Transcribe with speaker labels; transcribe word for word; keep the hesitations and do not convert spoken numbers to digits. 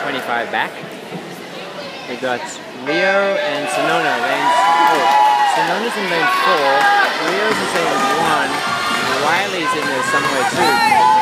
Speaker 1: twenty-five back. We got Rio and Sanona lanes. Oh, Sanona's in lane four. Rio's in lane one. Rylee's in there somewhere too.